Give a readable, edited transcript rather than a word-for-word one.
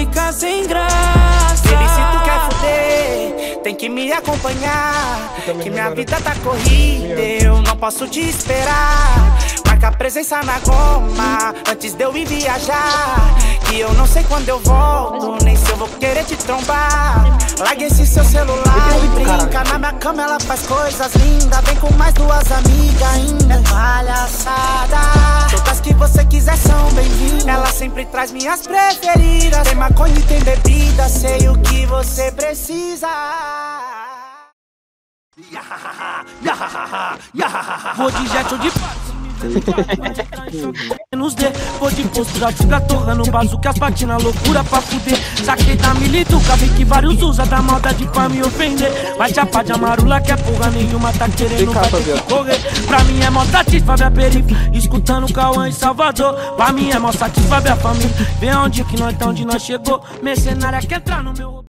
fica sem graça. Baby, se tu quer fuder, tem que me acompanhar, que minha vida tá corrida, eu não posso te esperar. Marca presença na goma, antes de eu ir viajar, que eu não sei quando eu volto, nem se eu vou querer te trombar. Larga esse seu celular e brinca, na minha cama ela faz coisas lindas. Vem com mais duas amigas ainda, é palhaçada. Todas que você quiser são bem-vindas. Ela sempre traz minhas preferidas. Tem maconha e tem bebida, sei o que você precisa. Vou de jet ou de nos D, vou de postura, fica torrando bazuca, as patinas, loucura pra fuder. Saquei da milituca, vi que vários usa da maldade pra me ofender. Vai chapar de amarula que é porra nenhuma, tá querendo, vai ter que correr. Pra mim é mó satisfa ver a periferia, escutando o Cauã em Salvador. Pra mim é mó satisfa ver a família, vê onde que nós tá, onde nós chegou. Mercenária quer entrar no meu